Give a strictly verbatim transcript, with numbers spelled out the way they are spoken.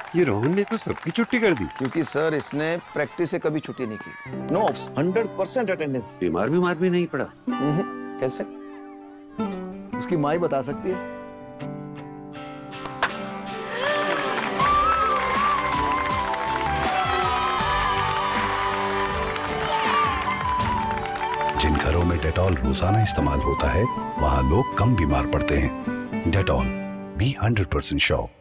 ये रोहन ने तो सबकी छुट्टी कर दी। क्योंकि सर इसने प्रैक्टिस से कभी छुट्टी नहीं की। No offs, hundred percent attendance. बीमार बीमार भी नहीं पड़ा। कैसे? उसकी माँ ही बता सकती है। जिन घरों में डेटॉल रोजाना इस्तेमाल होता है वहां लोग कम बीमार पड़ते हैं। Dettol, be hundred percent sure.